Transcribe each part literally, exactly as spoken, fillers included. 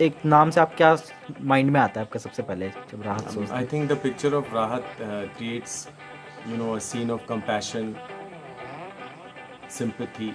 एक नाम से आप क्या माइंड में आता है आपका सबसे पहले जब राहत सोचते हैं? I think the picture of Raahat uh, creates, you know, a scene of compassion, sympathy,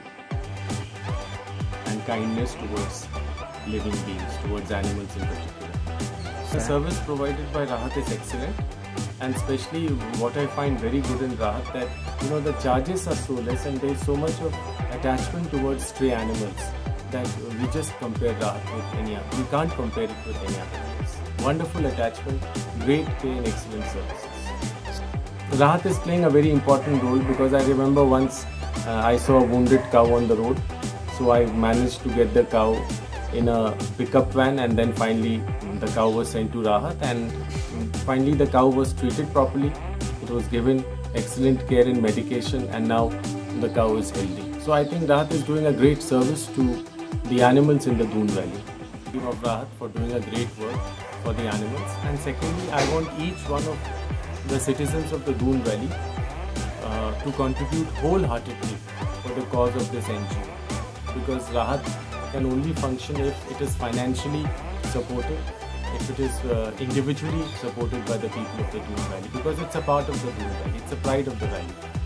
and kindness towards living beings, towards animals in particular. The service provided by Raahat is excellent, and especially what I find very good in Raahat that you know the charges are so less and there is so much of attachment towards stray animals that we just compare Raahat with any other. We can't compare it with any other place. Wonderful attachment, great care and excellent services. Raahat is playing a very important role because I remember once uh, I saw a wounded cow on the road, so I managed to get the cow in a pickup van, and then finally the cow was sent to Raahat, and finally the cow was treated properly. It was given excellent care and medication, and now the cow is healthy. So I think Raahat is doing a great service to the animals in the Doon Valley. Thank you of Raahat for doing a great work for the animals. And secondly, I want each one of the citizens of the Doon Valley uh, to contribute wholeheartedly for the cause of this N G O, because Raahat can only function if it is financially supported, if it is uh, individually supported by the people of the Doon Valley, because it's a part of the Doon Valley, it's a pride of the valley.